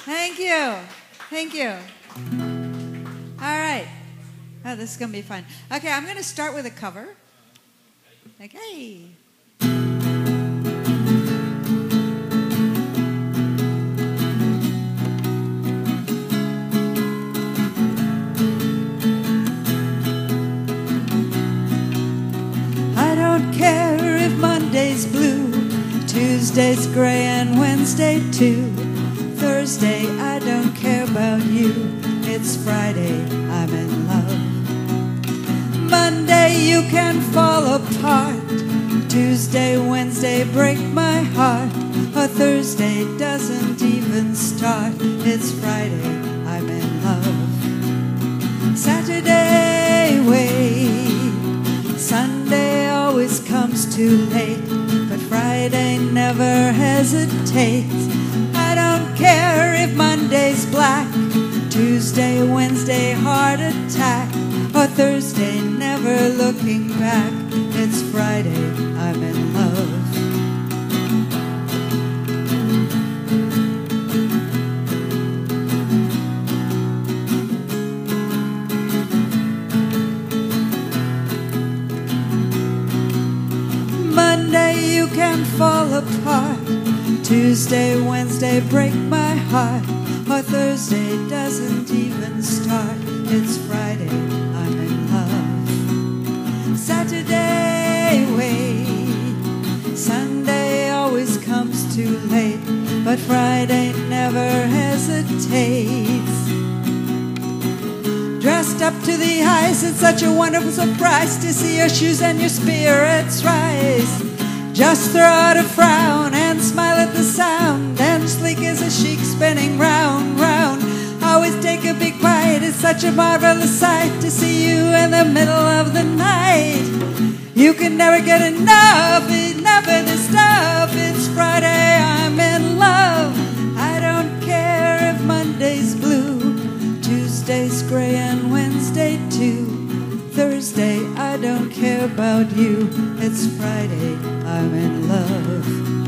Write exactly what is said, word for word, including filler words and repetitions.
Thank you. Thank you. All right. Oh, this is going to be fun. Okay, I'm going to start with a cover. Okay. I don't care if Monday's blue, Tuesday's gray, and Wednesday too. Thursday, I don't care about you. It's Friday, I'm in love. Monday, you can fall apart. Tuesday, Wednesday, break my heart. Or Thursday doesn't even start. It's Friday, I'm in love. Saturday, wait. Sunday always comes too late. But Friday never hesitates. I don't care if Monday's black, Tuesday, Wednesday, heart attack, or Thursday, never looking back. It's Friday, I'm in love. Monday, you can fall apart. Tuesday, Wednesday, break my heart. Or Thursday doesn't even start. It's Friday, I'm in love. Saturday, wait. Sunday always comes too late. But Friday never hesitates. Dressed up to the eyes, it's such a wonderful surprise to see your shoes and your spirits rise. Just throw out a frown and smile at the sound, and sleek as a chic spinning round, round. Always take a big bite, it's such a marvelous sight to see you in the middle of the night. You can never get enough, enough of this stuff. It's Friday, I'm in love. I don't care if Monday's blue, Tuesday's gray, and Wednesday too. Thursday, I don't care about you. It's Friday, I'm in love.